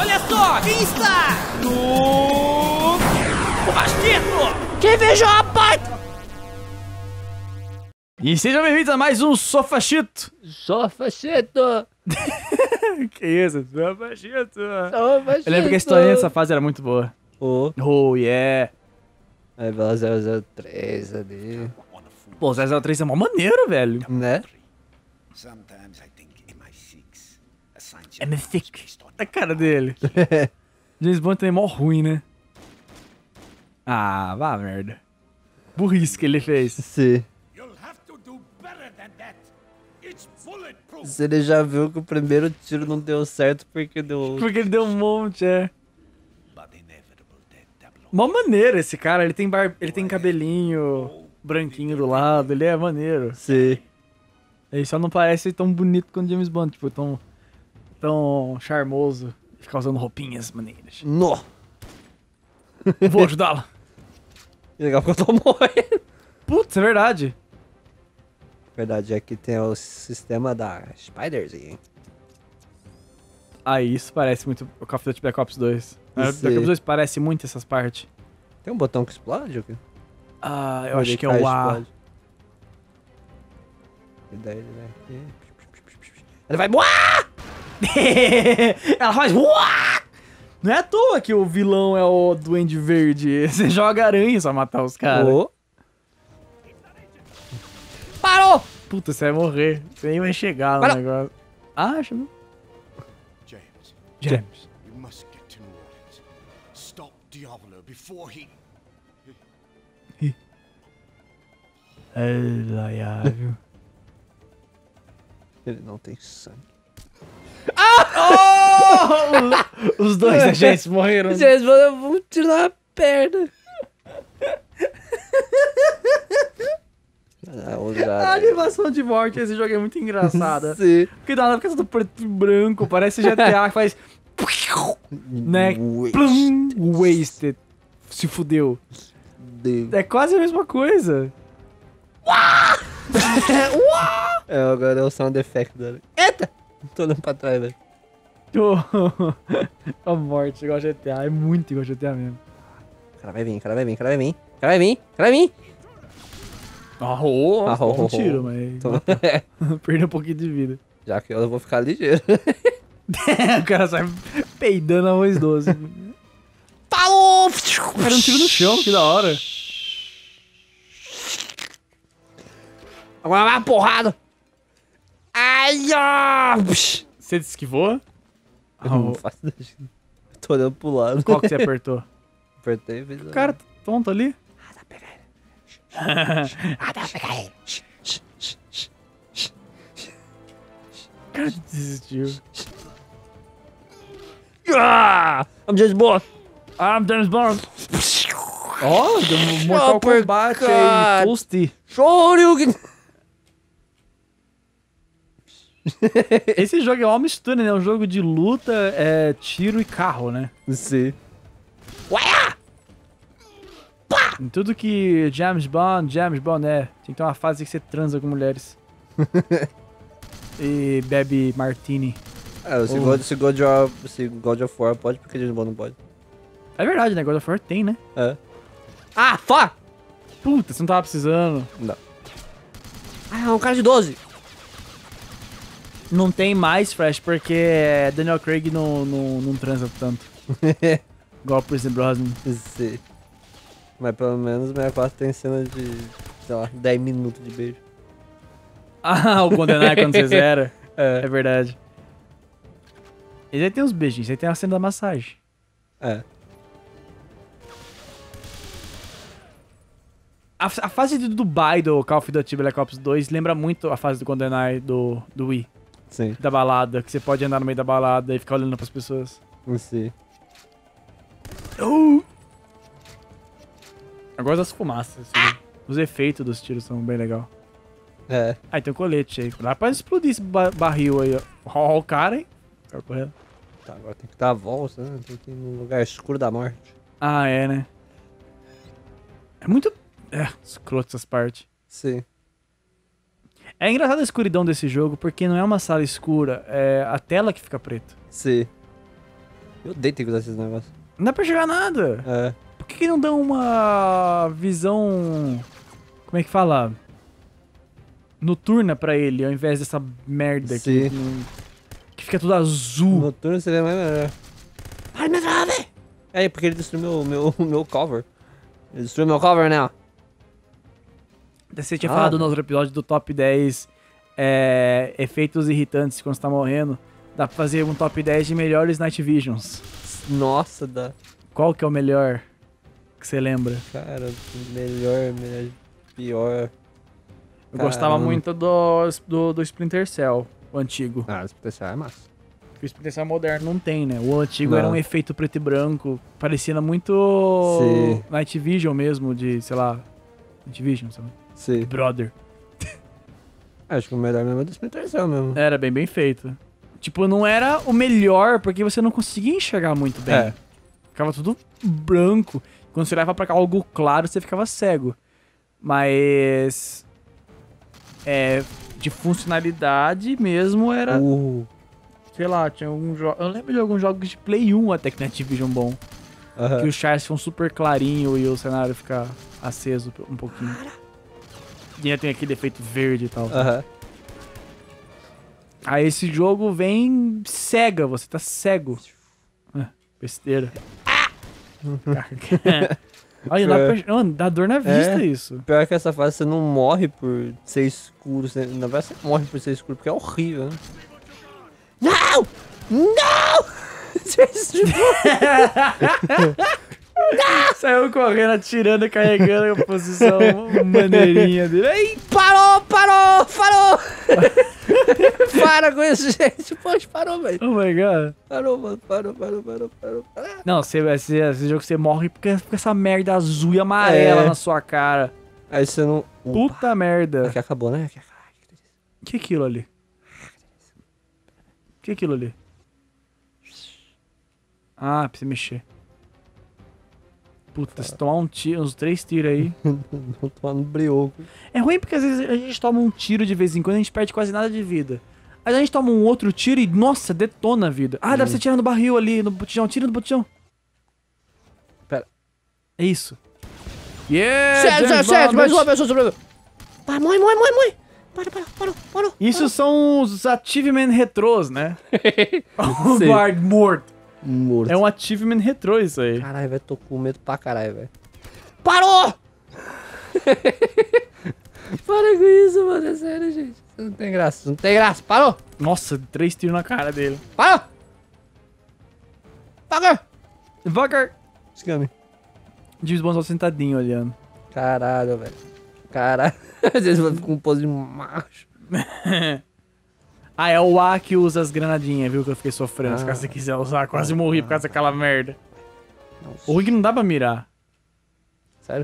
Olha só, quem está no Fastito? Quem fechou a porta? E sejam bem-vindos a mais um Sofachito. Sofachito. Que isso, Sofachito. Sofachito. Eu lembro que a historinha dessa fase era muito boa. Oh, yeah. Aí vai 003 ali. Pô, 003 é mó maneiro, velho. Né? MI6. A cara dele. James Bond também é mó ruim, né? Ah, vá merda. Burrice que ele fez. Sim. Se ele já viu que o primeiro tiro não deu certo porque deu... Porque ele deu um monte, é. Mó maneiro esse cara, ele tem cabelinho branquinho do lado, ele é maneiro. Sim. Ele só não parece tão bonito quanto James Bond, tipo, tão charmoso. Ficar usando roupinhas maneiras. Nó. Vou ajudá-la. Legal que eu tô morrendo. Putz, é verdade. Verdade é que tem o sistema da Spiders aí, hein? Ah, isso parece muito o Call of Duty Black Ops 2. Sim. Black Ops 2 parece muito essas partes. Tem um botão que explode ou quê? Ah, eu Ou acho ele que é cai e o A. explode? E daí ele vai aqui. Ele vai... Uá! Ela faz... Uá! Não é à toa que o vilão é o Duende Verde. Você joga aranha só matar os caras. Oh. Parou! Puta, você vai morrer. Você nem vai chegar no Para. negócio. Ah, chamou. James, James. you must get to New Orleans. Stop Diablo before he... Viu? Ele não tem sangue. Oh! Os dois agentes morreram. Gente, eu vou tirar a perna. A animação de morte desse jogo é muito engraçada. Sim. Porque dá nada fica tudo preto e branco. Parece GTA que faz... Né? Plum, wasted. Se fudeu. Deus. É quase a mesma coisa. É, agora é o sound effect dele. Eita! Tô olhando pra trás, velho. A morte, igual GTA. É muito igual GTA mesmo. O cara vai vir, o cara vai vir, o cara vai vir. O cara vai vir, o cara vai vir. Arrou, Arrou. um tiro, mas perdeu um pouquinho de vida. Já que eu vou ficar ligeiro. O cara sai peidando arroz doce. Falou! Era um tiro no chão, que da hora. Agora vai uma porrada. Ai, ó! Você esquivou? Eu não faço ideia. Eu tô olhando pro lado. Qual que você apertou? Apertei e fiz... O cara tá tonto ali. Ah, dá pra pegar ele. Ah, dá pra pegar ele. O cara desistiu. Ah! I'm James Bond. I'm James Bond. Ó, deu um Mortal Kombat aí, Toasty. Shoryuken. Esse jogo é uma mistura, né? É um jogo de luta, tiro e carro, né? Sim. Em tudo que James Bond é. Tem que ter uma fase que você transa com mulheres. E bebe martini. É, se God of War pode, porque James Bond não pode. É verdade, né? God of War tem, né? É. Ah, fuck! Puta, você não tava precisando. Não. Ah, é um cara de 12. Não tem mais, Fresh, porque Daniel Craig não transa tanto. Igual o Prison Brosnan. Sim. Mas pelo menos o 64 tem cena de, sei lá, 10 minutos de beijo. Ah, o GoldenEye quando você zera. É verdade. Esse aí tem uns beijinhos, esse aí tem a cena da massagem. É. A fase de Dubai do Call of Duty Black Ops 2 lembra muito a fase do GoldenEye do Wii. Sim. Da balada, que você pode andar no meio da balada e ficar olhando pras pessoas. Sim. Eu gosto das fumaças. Os efeitos dos tiros são bem legais. É. Aí tem um colete aí. Dá pra explodir esse barril aí, ó. Ó o cara, hein? O cara correndo. Tá, agora tem que dar a volta, né? Tem que ir num lugar escuro da morte. Ah, é, né? É muito... escroto essas partes. Sim. É engraçado a escuridão desse jogo, porque não é uma sala escura, é a tela que fica preta. Sim. Eu odeio ter que usar esses negócios. Não dá pra jogar nada. É. Por que não dão uma visão... Como é que fala? Noturna pra ele, ao invés dessa merda aqui. Sim. Que fica tudo azul. Noturno seria mais melhor. Ai, meu Deus! É, porque ele destruiu meu cover. Ele destruiu meu cover, né? Você tinha falado no outro episódio do top 10 efeitos irritantes quando você tá morrendo. Dá pra fazer um top 10 de melhores Night Visions. Nossa, dá. Qual que é o melhor que você lembra? Cara, melhor, pior. Eu gostava muito do Splinter Cell, o antigo. Ah, esse potencial é massa. O Splinter Cell moderno não tem, né? O antigo Não. era um efeito preto e branco, parecendo muito Sim. Night Vision mesmo, de, sei lá... Night Vision, sabe? Sim. Brother. Acho que o melhor mesmo é do Splinter Cell mesmo. Era bem feito. Tipo, não era o melhor, porque você não conseguia enxergar muito bem. É. Ficava tudo branco. Quando você olhava pra cá algo claro, você ficava cego. Mas... de funcionalidade mesmo era... Sei lá, tinha algum jogo... Eu lembro de alguns jogos de Play 1 até que na Activision bom. Que os chars ficam super clarinho e o cenário fica aceso um pouquinho. E ainda tem aquele efeito verde e tal. Aí esse jogo vem cega, você tá cego. Besteira. Olha, dá dor na vista isso. Pior que essa fase você não morre por ser escuro. Na verdade você morre por ser escuro, porque é horrível, né? Não! Não! Saiu correndo, atirando, carregando a posição maneirinha dele. Ai, Parou! Para com isso, gente. Poxa, parou, velho. oh my god. Parou, mano. Parou. Não, esse jogo você morre porque fica essa merda azul e amarela na sua cara. Aí você não... Puta merda. Aqui acabou, né? Que é aquilo ali? Que é aquilo ali? Ah, precisa mexer. Puta, se tomar uns 3 tiros aí. Vou tomar no brioco. É ruim porque às vezes a gente toma um tiro de vez em quando e a gente perde quase nada de vida. Aí a gente toma um outro tiro e, nossa, detona a vida. Ah, deve ser tirando no barril ali, no botijão. Tira no botijão. Pera. É isso. Yeah! Certo, mais uma pessoa sobreviveu. Para, morre. Parou. Isso são os achievement retrôs, né? O Sim. guard morto. Morto. É um achievement retrô isso aí. Caralho, velho, tô com medo pra caralho, velho. Parou! Para com isso, mano, é sério, gente. Isso não tem graça, parou! Nossa, 3 tiros na cara dele. Parou! Devagar. Scummy. James Bond só sentadinho olhando. Caralho, velho. Caralho. Às vezes vai ficar com um pose de macho. Ah, é o A que usa as granadinhas, viu? Que eu fiquei sofrendo. Se você quiser usar, quase morri por causa daquela merda. O ruim que não dá pra mirar. Sério?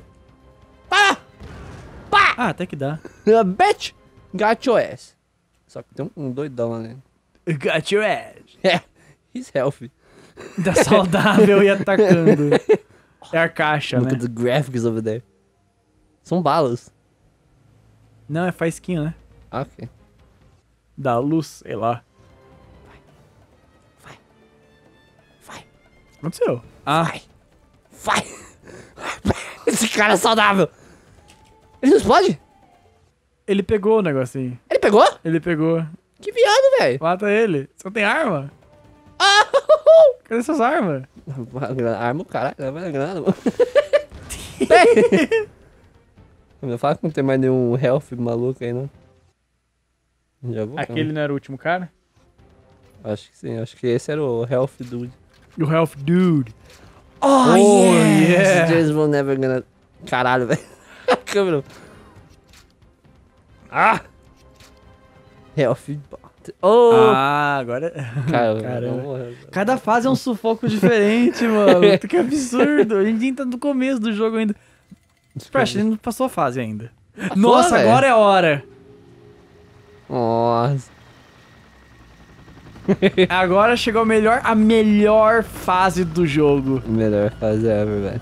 Ah, até que dá. Bitch! Got your ass. Só que tem um doidão lá dentro. Got your ass. É, he's healthy. Tá saudável e atacando. É a caixa, Look né? at the graphics over there. São balas. Não, é faísquinha, né? Ok. Da luz, sei lá. Vai. O que aconteceu? Ah, Vai! Esse cara é saudável! Ele não explode? ele pegou o negocinho. Ele pegou? Ele pegou. Que viado, velho! Mata ele. Você não tem arma? Cadê suas armas? Arma o caralho, vai na granada, mano. Não fala que não tem mais nenhum health maluco aí, não. Já vou. Aquele não era o último cara? Acho que sim, acho que esse era o health dude. O Health Dude. Oh, yeah! James will never gonna... Caralho, velho. A câmera. Ah! Health... Oh! Ah, agora... Caramba. Caramba. Cada fase é um sufoco diferente, mano. Que absurdo. A gente ainda tá no começo do jogo ainda. Fresh, a gente não passou a fase ainda. Nossa, velho. agora é a hora. Nossa. Agora chegou a melhor fase do jogo. Melhor fase ever, velho.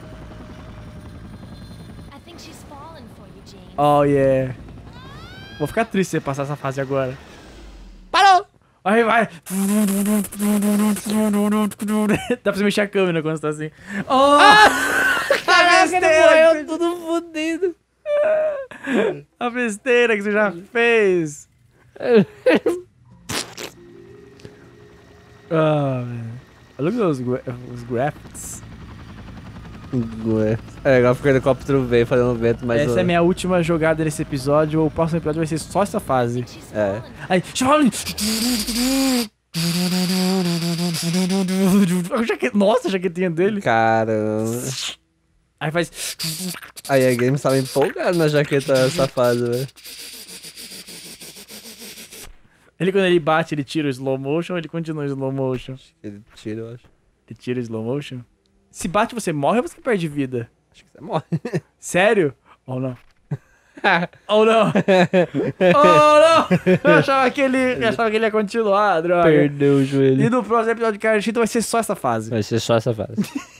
I think she's fallen for you, James. Oh, yeah. Vou ficar triste se você passar essa fase agora. Parou! Aí vai. Dá pra você mexer a câmera quando você tá assim. Oh! Caraca, ele morreu tudo fodido. A besteira que você já fez. Ah, velho. Olha os graphics. É legal porque o helicóptero veio fazendo vento, mas... Essa é a minha última jogada nesse episódio. O próximo episódio vai ser só essa fase. She's É. fallen. Aí, Shaolin! Nossa, a jaquetinha dele. Caramba. Aí faz. Aí a Games tava empolgado na jaqueta safada, velho. Ele, quando ele bate, ele tira o slow motion ou ele continua em slow motion? Ele tira, eu acho. Ele tira o slow motion? Se bate, você morre ou você perde vida? Acho que você morre. Sério? Ou não? Ou não? Oh, não! Eu achava que ele ia continuar, droga. Perdeu o joelho. E no próximo episódio de Cara Cheeto vai ser só essa fase. Vai ser só essa fase.